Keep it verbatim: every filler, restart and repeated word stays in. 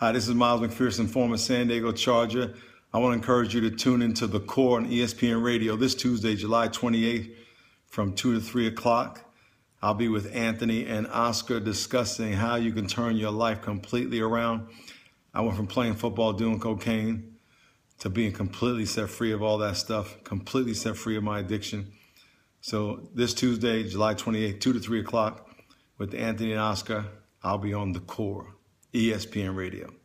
Hi, this is Miles McPherson, former San Diego Charger. I want to encourage you to tune into The Core on E S P N Radio this Tuesday, July twenty-eighth, from two to three o'clock. I'll be with Anthony and Oscar discussing how you can turn your life completely around. I went from playing football, doing cocaine, to being completely set free of all that stuff, completely set free of my addiction. So this Tuesday, July twenty-eighth, two to three o'clock, with Anthony and Oscar, I'll be on The Core, E S P N Radio.